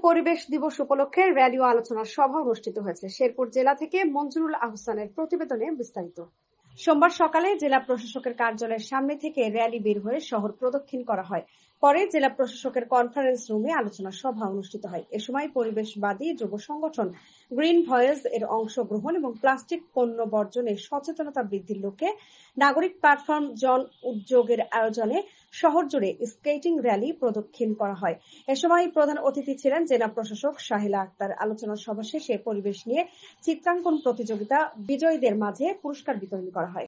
পরিবেশ দিবস উপলক্ষে র্যালি ও আলোচনা সভা অনুষ্ঠিত হয়েছে। শেরপুর জেলা থেকে মঞ্জুরুল আহসানের প্রতিবেদনে বিস্তারিত। সোমবার সকালে জেলা প্রশাসকের কার্যালয়ের সামনে থেকে র্যালি বের হয়ে শহর প্রদক্ষিণ করা হয়। পরে জেলা প্রশাসকের কনফারেন্স রুমে আলোচনা সভা অনুষ্ঠিত হয়। এ সময় পরিবেশবাদী যুব সংগঠন গ্রিন ভয়েস এর অংশগ্রহণ এবং প্লাস্টিক পণ্য বর্জনে সচেতনতা বৃদ্ধির লক্ষ্যে নাগরিক প্ল্যাটফর্ম জন উদ্যোগের আয়োজনে শহর জুড়ে স্কেটিং র্যালি প্রদক্ষিণ করা হয়। এ সময় প্রধান অতিথি ছিলেন জেলা প্রশাসক শাহিলা আক্তার। আলোচনা সভা শেষে পরিবেশ নিয়ে চিত্রাঙ্কন প্রতিযোগিতা বিজয়ীদের মাঝে পুরস্কার বিতরণ করা হয়।